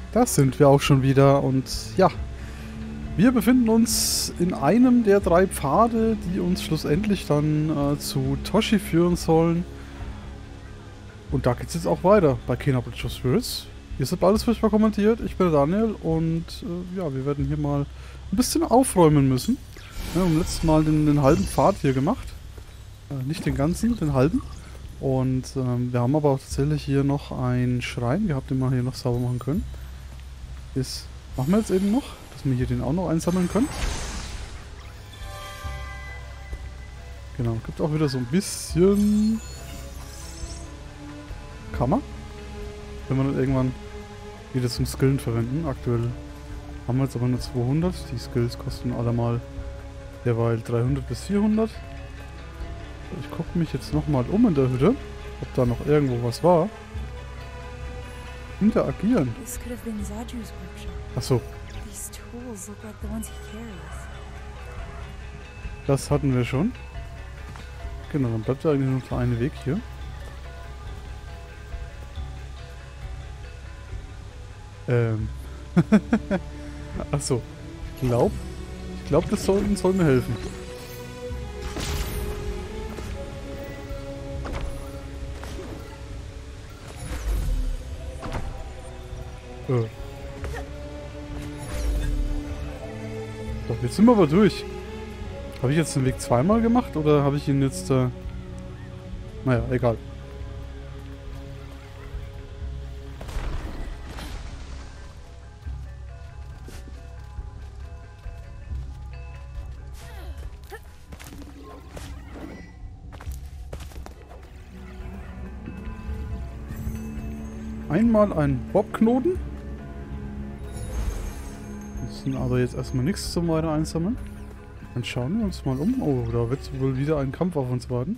Das sind wir auch schon wieder und ja, wir befinden uns in einem der 3 Pfade, die uns schlussendlich dann zu Toshi führen sollen. Und da geht es jetzt auch weiter bei Kena Bridge of Spirits. Ihr seid alles furchtbar kommentiert, ich bin der Daniel und ja, wir werden hier mal ein bisschen aufräumen müssen. Wir haben letztes Mal den halben Pfad hier gemacht. Nicht den ganzen, den halben. Und wir haben aber auch tatsächlich hier noch einen Schrein gehabt, den wir hier noch sauber machen können. Das machen wir jetzt eben noch, dass wir hier den auch noch einsammeln können. Genau, gibt auch wieder so ein bisschen Kammer. Wenn wir dann irgendwann wieder zum Skillen verwenden. Aktuell haben wir jetzt aber nur 200. Die Skills kosten alle mal derweil 300 bis 400. Ich gucke mich jetzt nochmal um in der Hütte, ob da noch irgendwo was war. Interagieren. Achso. Das hatten wir schon. Genau, dann bleibt ja eigentlich nur der eine Weg hier. Achso. Ich glaube, das soll mir helfen. So, jetzt sind wir aber durch. Habe ich jetzt den Weg zweimal gemacht oder habe ich ihn jetzt... Naja, egal. Einmal ein Bobknoten. Das ist aber jetzt erstmal nichts zum weiter einsammeln. Dann schauen wir uns mal um. Oh, da wird wohl wieder ein Kampf auf uns warten.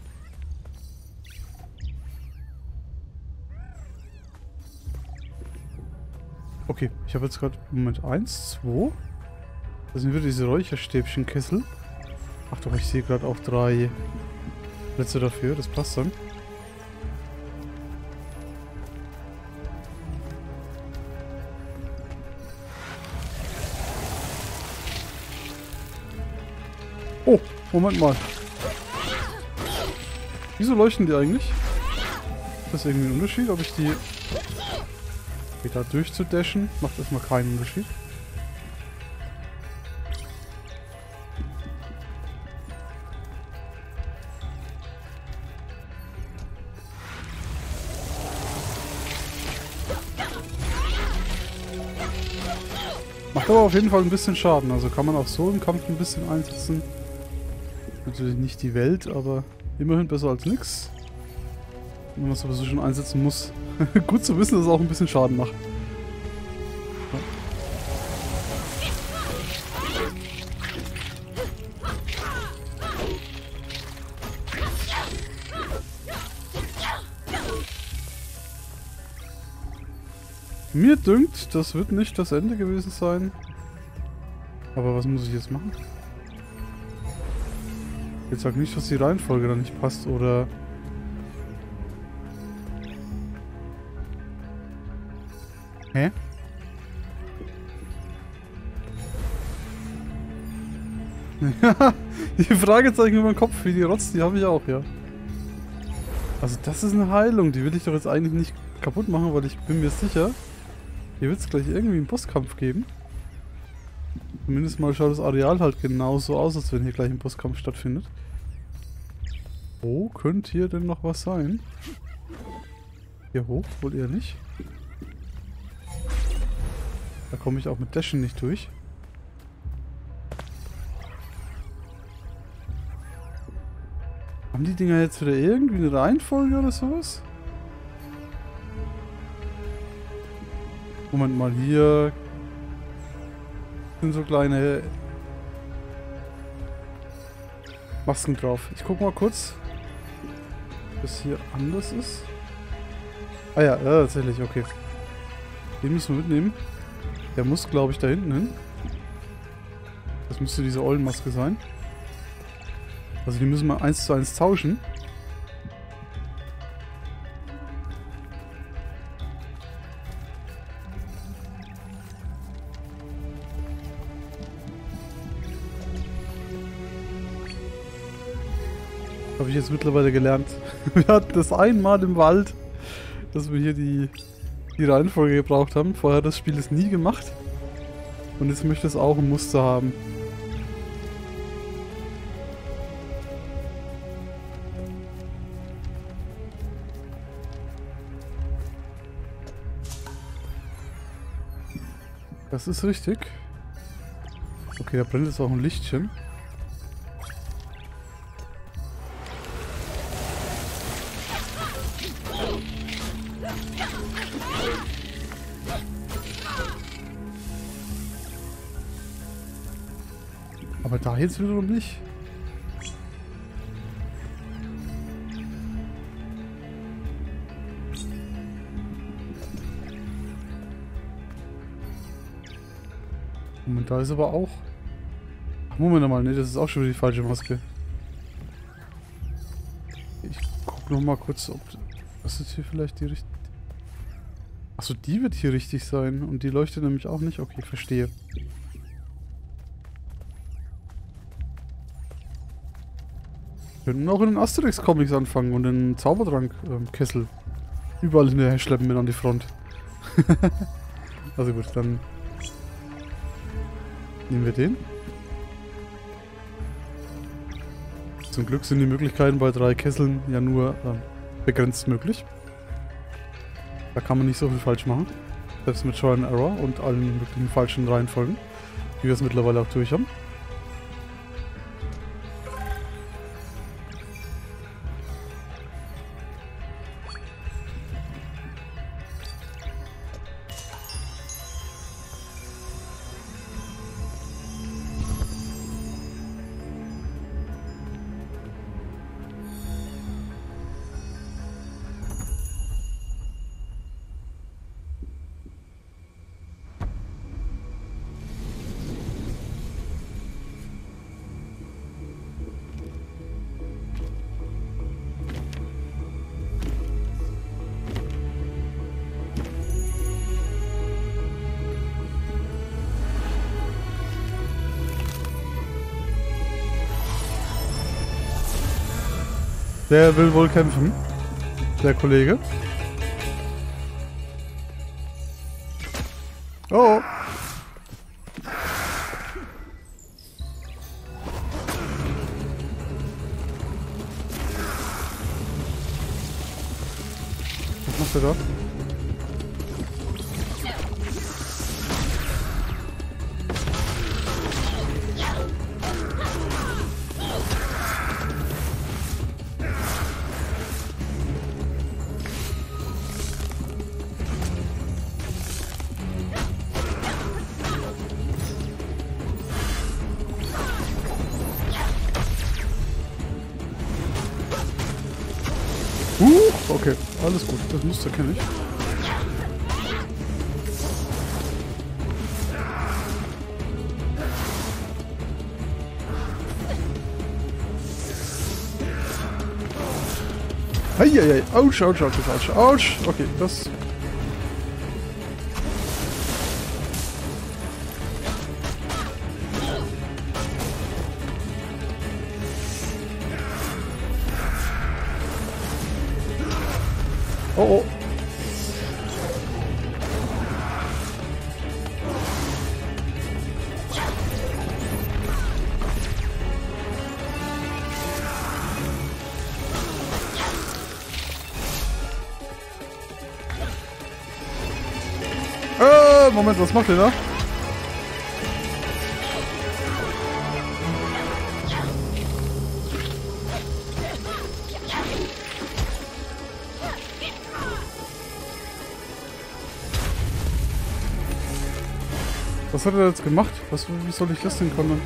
Okay, ich habe jetzt gerade Moment 1, 2. Das sind wieder diese Räucherstäbchenkessel. Ach doch, ich sehe gerade auch 3 Plätze dafür. Das passt dann. Oh, Moment mal. Wieso leuchten die eigentlich? Ist das irgendwie ein Unterschied, ob ich die... da durchzudashen? Macht erstmal keinen Unterschied. Macht aber auf jeden Fall ein bisschen Schaden. Also kann man auch so im Kampf ein bisschen einsetzen. Natürlich nicht die Welt, aber immerhin besser als nix. Wenn man es sowieso schon einsetzen muss. Gut zu wissen, dass es auch ein bisschen Schaden macht. Ja. Mir dünkt, das wird nicht das Ende gewesen sein. Aber was muss ich jetzt machen? Jetzt sag nicht, dass die Reihenfolge da nicht passt, oder... Hä? Die Fragezeichen über den Kopf, wie die Rotz, die habe ich auch, ja. Also das ist eine Heilung, die will ich doch jetzt eigentlich nicht kaputt machen, weil ich bin mir sicher, hier wird es gleich irgendwie einen Bosskampf geben. Zumindest mal schaut das Areal halt genauso aus, als wenn hier gleich ein Bosskampf stattfindet. Wo könnte hier denn noch was sein? Hier hoch? Wohl eher nicht. Da komme ich auch mit Dashen nicht durch. Haben die Dinger jetzt wieder irgendwie eine Reihenfolge oder sowas? Moment mal, hier sind so kleine Masken drauf. Ich guck mal kurz, ob das hier anders ist. Ah ja, tatsächlich, okay. Den müssen wir mitnehmen. Der muss, glaube ich, da hinten hin. Das müsste diese Eulenmaske sein. Also die müssen wir 1:1 tauschen. Habe ich jetzt mittlerweile gelernt. Wir hatten das einmal im Wald, dass wir hier die Reihenfolge gebraucht haben. Vorher hat das Spiel es nie gemacht. Und jetzt möchte es auch ein Muster haben. Das ist richtig. Okay, da brennt jetzt auch ein Lichtchen. Aber da jetzt wiederum nicht. Moment, da ist aber auch... Moment mal, ne, das ist auch schon wieder die falsche Maske. Ich guck noch mal kurz, ob... Was ist hier vielleicht die richtige... Achso, die wird hier richtig sein. Und die leuchtet nämlich auch nicht. Okay, verstehe. Wir könnten auch in den Asterix-Comics anfangen und den Zaubertrank-Kessel überall hinterher schleppen mit an die Front. Also gut, dann nehmen wir den. Zum Glück sind die Möglichkeiten bei 3 Kesseln ja nur begrenzt möglich. Da kann man nicht so viel falsch machen. Selbst mit Trial and Error und allen möglichen falschen Reihenfolgen, die wir es mittlerweile auch durch haben. Der will wohl kämpfen, der Kollege. Oh! Was macht er da? Okay, alles gut, das Muster kenne ich. Heieiei, ouch, ouch, ouch, ouch, ouch. Okay, das... Oh, oh. Moment, was macht ihr da? Was hat er jetzt gemacht? Wie soll ich das denn können?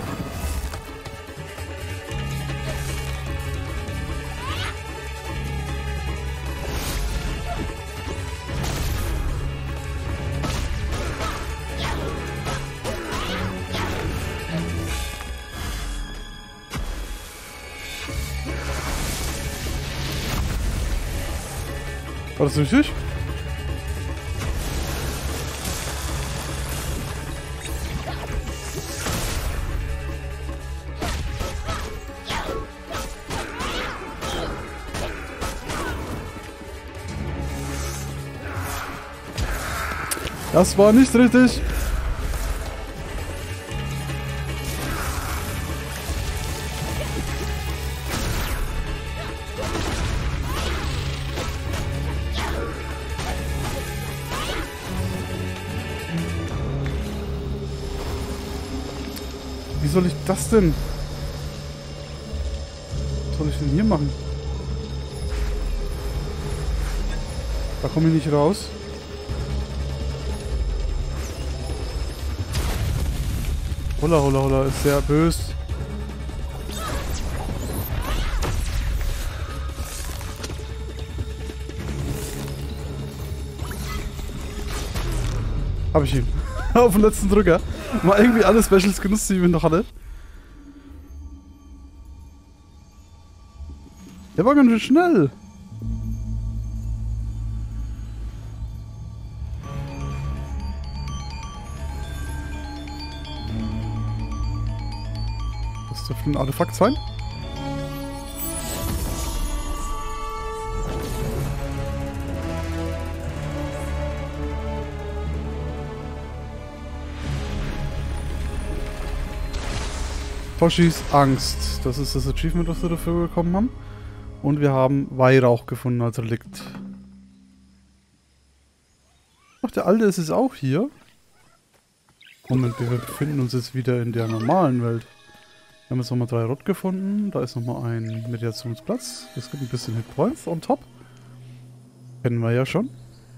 War das richtig? Das war nicht richtig. Wie soll ich das denn? Was soll ich denn hier machen? Da komme ich nicht raus. Holla, holla, holla, ist sehr böse. Hab ich ihn. Auf den letzten Drücker. Mal irgendwie alle Specials genutzt, die ich noch hatte. Der war ganz schön schnell. Das dürfte ein Artefakt sein. Toshis Angst. Das ist das Achievement, was wir dafür bekommen haben. Und wir haben Weihrauch gefunden als Relikt. Ach, der Alte ist jetzt auch hier. Moment, wir befinden uns jetzt wieder in der normalen Welt. Wir haben jetzt nochmal 3 Rot gefunden. Da ist nochmal ein Meditationsplatz. Es gibt ein bisschen Hitpoints on top. Kennen wir ja schon.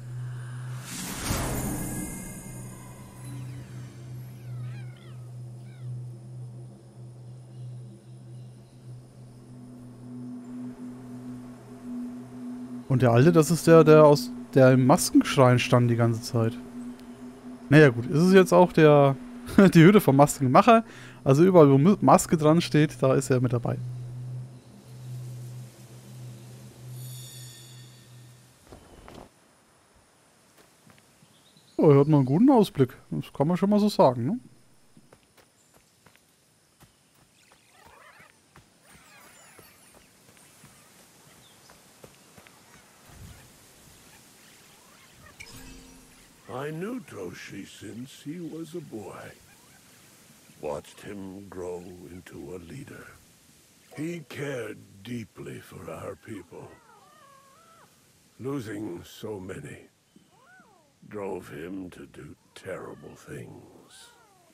Und der Alte, das ist der im Maskenschrein stand die ganze Zeit. Naja gut, ist es jetzt auch die Hütte vom Maskenmacher. Also überall, wo Maske dran steht, da ist er mit dabei. Oh, er hat noch einen guten Ausblick. Das kann man schon mal so sagen, ne? I knew Toshi since he was a boy. Watched him grow into a leader. He cared deeply for our people. Losing so many drove him to do terrible things.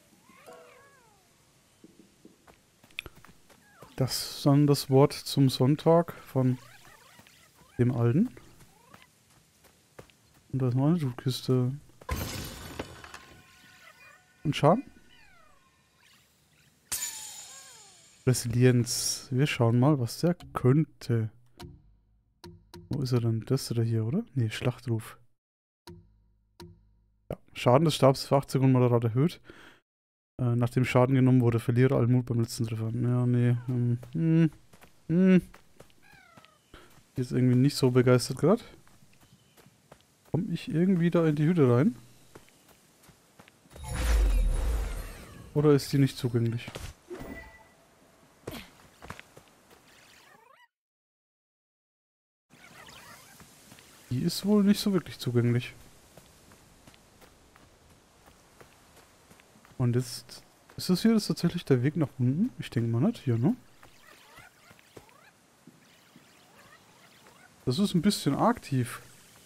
Das ist dann das Wort zum Sonntag von dem Alten. Und da ist noch eine Schuhkiste. Und Schaden? Resilienz. Wir schauen mal, was der könnte. Wo ist er denn? Das ist er hier, oder? Ne, Schlachtruf. Ja, Schaden des Stabs für 8 Sekunden moderat erhöht. Nachdem Schaden genommen wurde, verliere allen Mut beim letzten Treffer. Ja, nee. Jetzt irgendwie nicht so begeistert gerade. Komme ich irgendwie da in die Hütte rein? Oder ist die nicht zugänglich? Die ist wohl nicht so wirklich zugänglich. Und jetzt... Ist das hier jetzt tatsächlich der Weg nach unten? Ich denke mal nicht hier, ne? Das ist ein bisschen arg tief.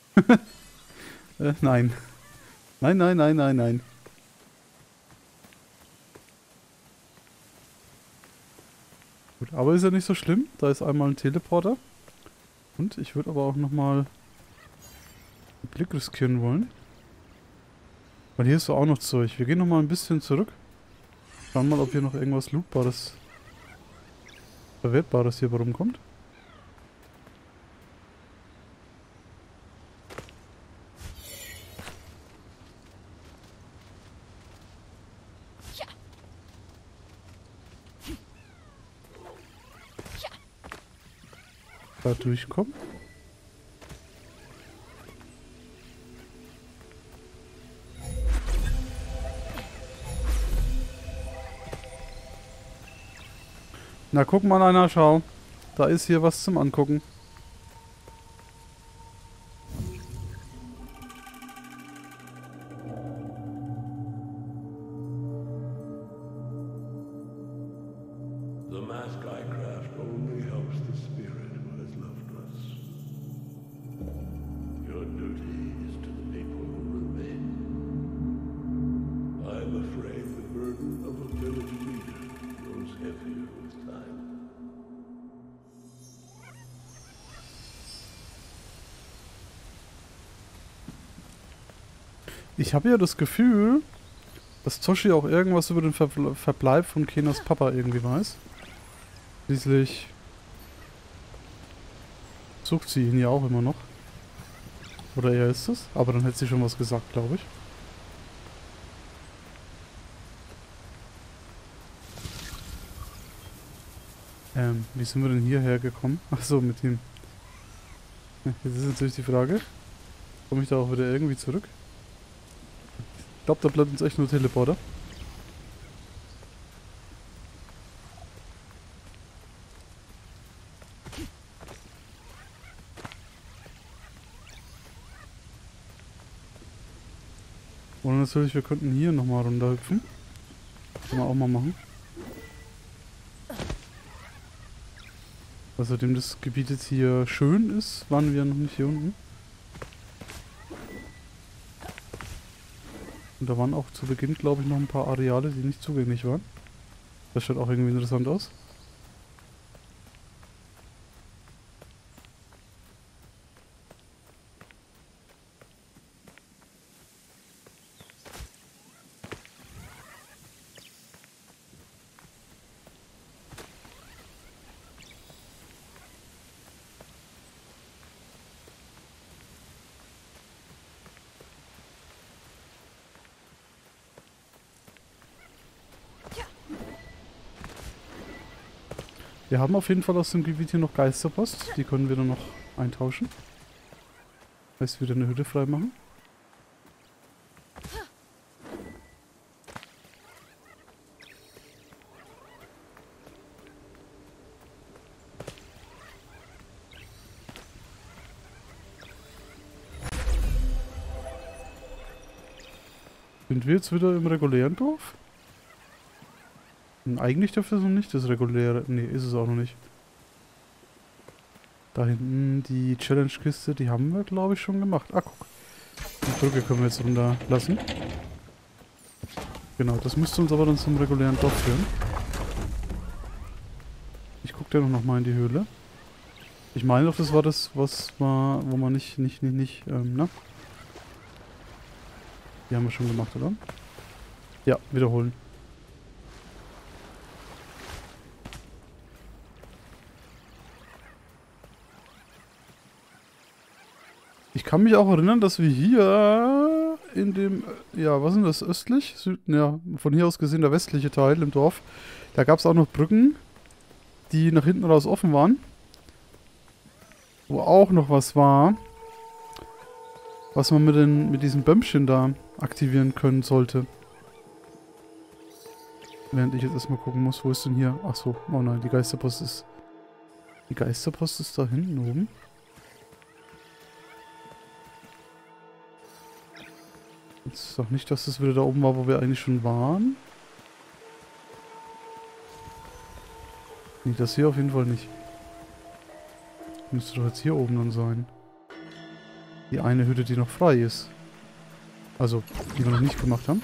Nein. Nein, nein, nein, nein, nein. Gut, aber ist ja nicht so schlimm. Da ist einmal ein Teleporter. Und ich würde aber auch nochmal einen Blick riskieren wollen. Weil hier ist so auch noch Zeug. Wir gehen nochmal ein bisschen zurück. Schauen mal, ob hier noch irgendwas Lootbares, Verwertbares hier rumkommt. Da durchkommen. Na, guck mal einer, schau. Da ist hier was zum Angucken. Skycraft only helps the spirit who has left us. Your duty is to the people who remain. I'm afraid the burden of a village leader grows heavier with time. Ich habe ja das Gefühl, dass Toshi auch irgendwas über den Verbleib von Kenas Papa irgendwie weiß. Schließlich sucht sie ihn ja auch immer noch. Oder er ist es. Aber dann hätte sie schon was gesagt, glaube ich. Wie sind wir denn hierher gekommen? Achso, mit ihm. Jetzt ist natürlich die Frage. Komme ich da auch wieder irgendwie zurück? Ich glaube, da bleibt uns echt nur Teleporter. Und natürlich, wir könnten hier nochmal runterhüpfen. Können wir auch mal machen. Außerdem das Gebiet jetzt hier schön ist, waren wir noch nicht hier unten. Und da waren auch zu Beginn, glaube ich, noch ein paar Areale, die nicht zugänglich waren. Das schaut auch irgendwie interessant aus. Wir haben auf jeden Fall aus dem Gebiet hier noch Geisterpost. Die können wir dann noch eintauschen. Heißt, wieder eine Hütte freimachen. Sind wir jetzt wieder im regulären Dorf? Eigentlich dürfte es noch nicht das reguläre... Ne, ist es auch noch nicht. Da hinten die Challenge-Kiste, die haben wir, glaube ich, schon gemacht. Ah, guck. Die Brücke können wir jetzt runterlassen. Genau, das müsste uns aber dann zum regulären Dorf führen. Ich gucke da noch mal in die Höhle. Ich meine doch, das war das, was war, wo man nicht, na? Die haben wir schon gemacht, oder? Ja, wiederholen. Ich kann mich auch erinnern, dass wir hier in dem, ja, was ist denn das, östlich? Süden, ja, von hier aus gesehen der westliche Teil im Dorf. Da gab es auch noch Brücken, die nach hinten raus offen waren. Wo auch noch was war, was man mit diesen Bömmchen da aktivieren können sollte. Während ich jetzt erstmal gucken muss, wo ist denn hier? Achso, oh nein, die Geisterpost ist... Die Geisterpost ist da hinten oben. Jetzt sag nicht, dass das wieder da oben war, wo wir eigentlich schon waren. Nee, das hier auf jeden Fall nicht. Müsste doch jetzt hier oben dann sein. Die eine Hütte, die noch frei ist. Also, die wir noch nicht gemacht haben.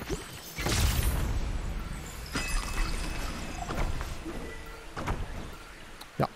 Ja.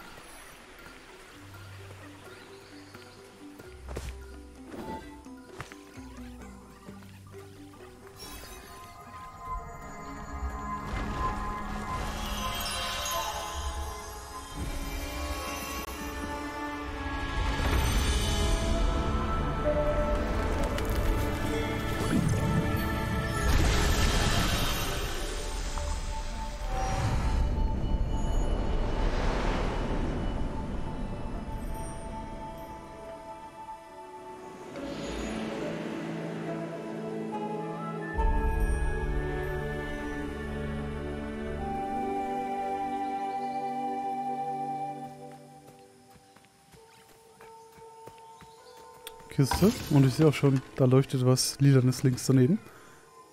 Kiste. Und ich sehe auch schon, da leuchtet was Lilanes links daneben.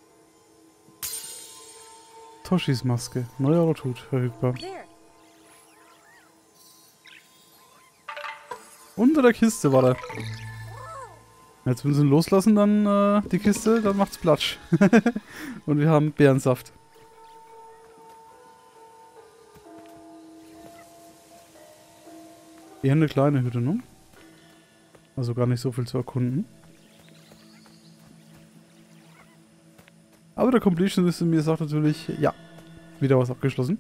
Toshis Maske. Neuer Tod verfügbar. Unter der Kiste war er. Jetzt müssen wir ihn loslassen, dann die Kiste, dann macht's Platsch. Und wir haben Beerensaft. Eher eine kleine Hütte, ne? Also gar nicht so viel zu erkunden. Aber der Completionist in mir sagt natürlich, ja, wieder was abgeschlossen.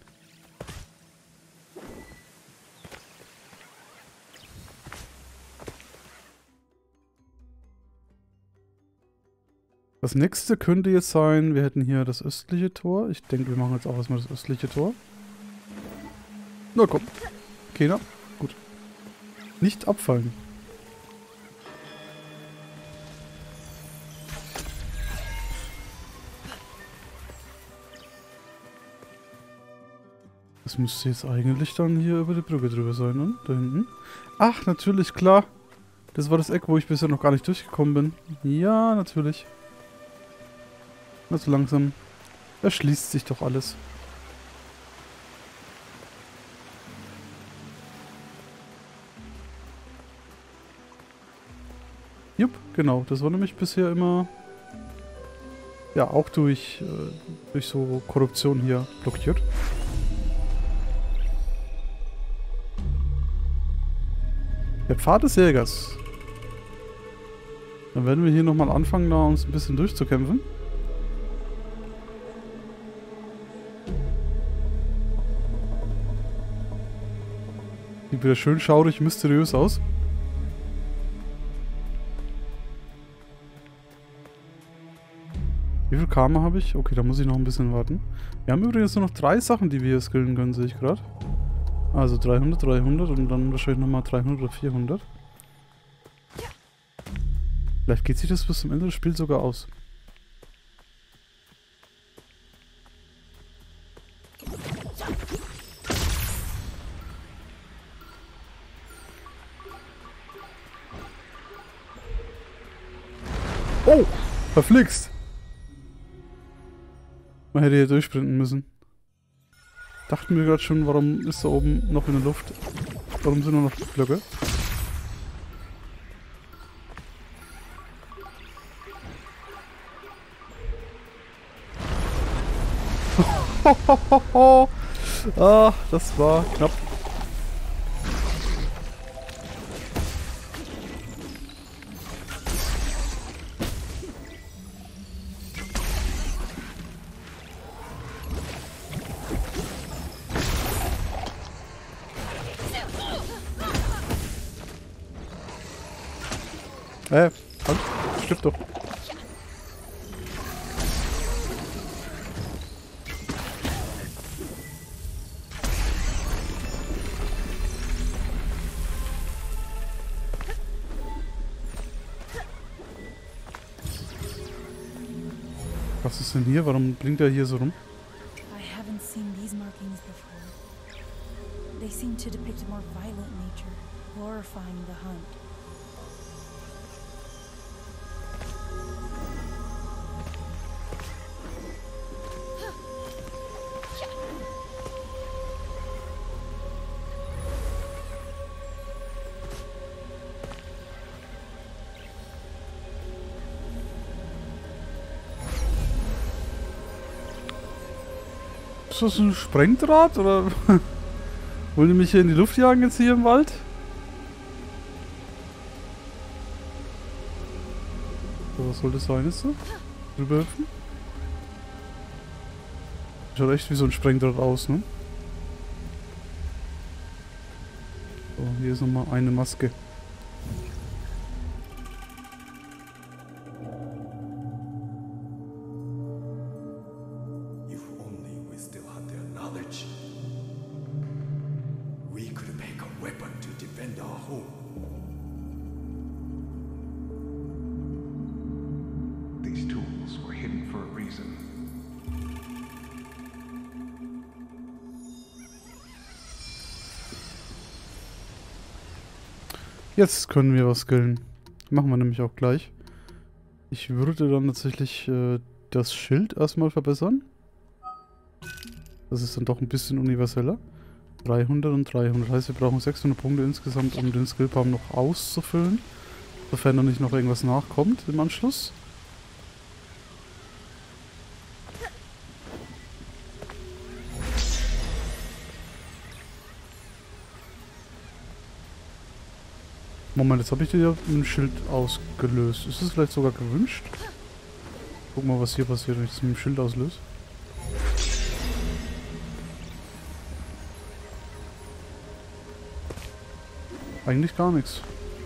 Das nächste könnte jetzt sein, wir hätten hier das östliche Tor. Ich denke, wir machen jetzt auch erstmal das östliche Tor. Na komm. Keiner. Gut. Nicht abfallen. Das müsste jetzt eigentlich dann hier über die Brücke drüber sein, ne? Da hinten. Ach, natürlich, klar. Das war das Eck, wo ich bisher noch gar nicht durchgekommen bin. Ja, natürlich. Also langsam erschließt sich doch alles. Jupp, genau. Das war nämlich bisher immer... Ja, auch durch so Korruption hier blockiert. Der Pfad des Jägers. Dann werden wir hier nochmal anfangen, da uns ein bisschen durchzukämpfen. Sieht wieder schön schaurig, mysteriös aus. Wie viel Karma habe ich? Okay, da muss ich noch ein bisschen warten. Wir haben übrigens nur noch 3 Sachen, die wir hier skillen können, sehe ich gerade. Also 300, 300 und dann wahrscheinlich nochmal 300 oder 400. Vielleicht geht sich das bis zum Ende des Spiels sogar aus. Oh! Verflixt! Man hätte hier durchsprinten müssen. Dachten wir gerade schon, warum ist da oben noch in der Luft? Warum sind nur noch Blöcke? Ah, das war knapp. Halt, stimmt doch. Was ist denn hier? Warum blinkt er hier so rum? I haven't seen these markings before. They seem to depict a more violent nature, glorifying the hunt. Ist das ein Sprengdraht oder wollen die mich hier in die Luft jagen jetzt hier im Wald? So, was soll das sein jetzt so? Drüber hüpfen? Schaut echt wie so ein Sprengdraht aus, ne? So, hier ist nochmal eine Maske. Jetzt können wir was skillen. Machen wir nämlich auch gleich. Ich würde dann tatsächlich das Schild erstmal verbessern. Das ist dann doch ein bisschen universeller. 300 und 300. Heißt, wir brauchen 600 Punkte insgesamt, um den Skillbaum noch auszufüllen. Sofern da nicht noch irgendwas nachkommt im Anschluss. Moment, jetzt habe ich dir ja ein Schild ausgelöst. Ist es vielleicht sogar gewünscht? Guck mal, was hier passiert, wenn ich das mit dem Schild auslöse. Eigentlich gar nichts.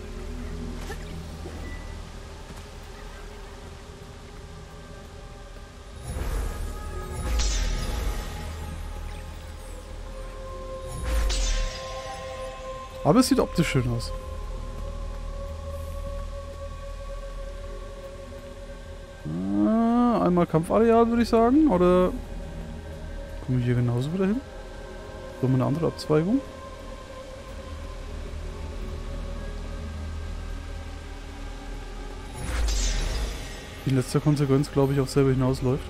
Aber es sieht optisch schön aus. Einmal Kampfareal, würde ich sagen. Oder kommen wir hier genauso wieder hin? So, mal eine andere Abzweigung. Die in letzter Konsequenz, glaube ich, auch selber hinausläuft.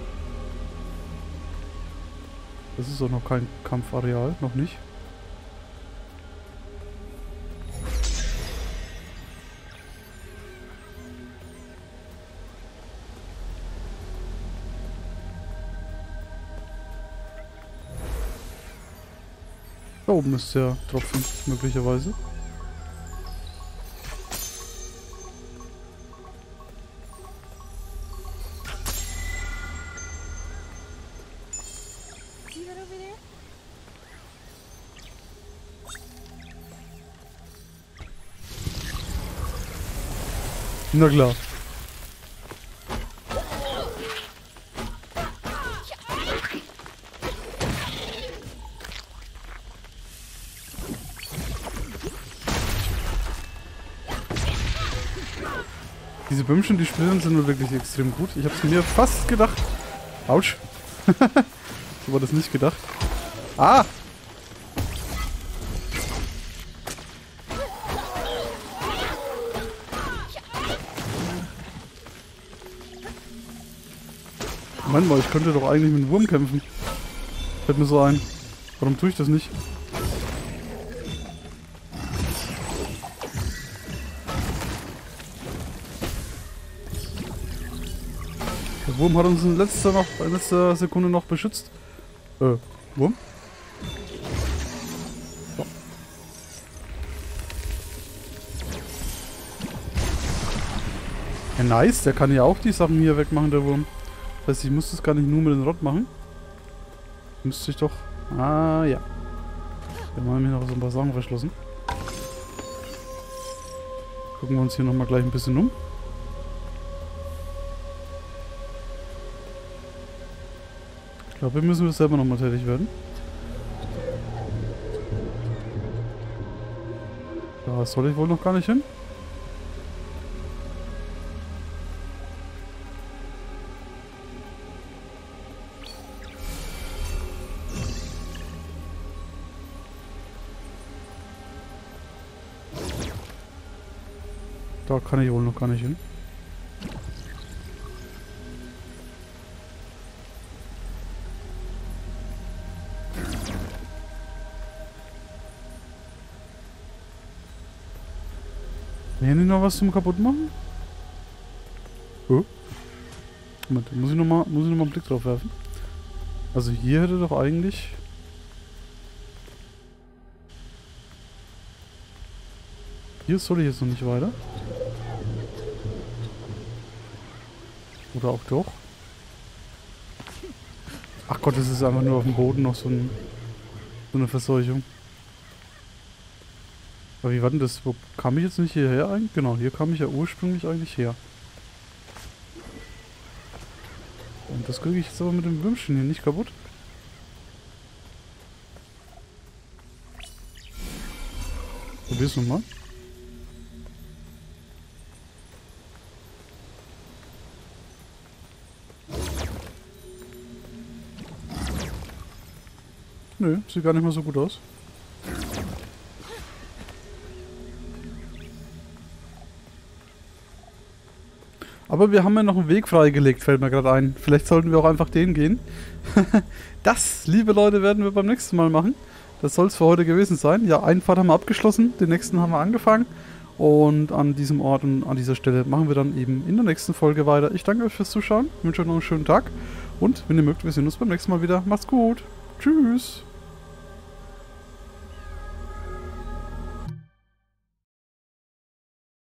Das ist auch noch kein Kampfareal, noch nicht. Da oben ist der Tropfen, möglicherweise. See that over there? Na klar. Diese Bömmchen, die splittern, sind nur wirklich extrem gut. Ich habe es mir fast gedacht. Autsch. So war das nicht gedacht. Ah! Moment mal, ich könnte doch eigentlich mit einem Wurm kämpfen. Fällt mir so ein. Warum tue ich das nicht? Der Wurm hat uns in letzter Sekunde noch beschützt. Wurm? So. Ja, nice, der kann ja auch die Sachen hier wegmachen, der Wurm. Das heißt, ich muss das gar nicht nur mit dem Rott machen. Müsste ich doch... Ah, ja. Wir haben hier noch so ein paar Sachen verschlossen. Gucken wir uns hier nochmal gleich ein bisschen um. Ich glaube, wir müssen selber nochmal tätig werden. Da soll ich wohl noch gar nicht hin. Da kann ich wohl noch gar nicht hin. Haben die noch was zum kaputt machen? Oh. Moment, muss ich noch mal einen Blick drauf werfen. Also hier hätte doch eigentlich... Hier soll ich jetzt noch nicht weiter. Oder auch doch. Ach Gott, das ist einfach nur auf dem Boden noch so eine Verseuchung. Aber wie war denn das? Wo kam ich jetzt nicht hierher eigentlich? Genau, hier kam ich ja ursprünglich eigentlich her. Und das kriege ich jetzt aber mit dem Würmchen hier nicht kaputt. Probier's nochmal. Nö, sieht gar nicht mal so gut aus. Aber wir haben ja noch einen Weg freigelegt, fällt mir gerade ein. Vielleicht sollten wir auch einfach den gehen. Das, liebe Leute, werden wir beim nächsten Mal machen. das soll es für heute gewesen sein. Ja, einen Pfad haben wir abgeschlossen, den nächsten haben wir angefangen. Und an diesem Ort und an dieser Stelle machen wir dann eben in der nächsten Folge weiter. Ich danke euch fürs Zuschauen, wünsche euch noch einen schönen Tag. Und wenn ihr mögt, wir sehen uns beim nächsten Mal wieder. Macht's gut. Tschüss.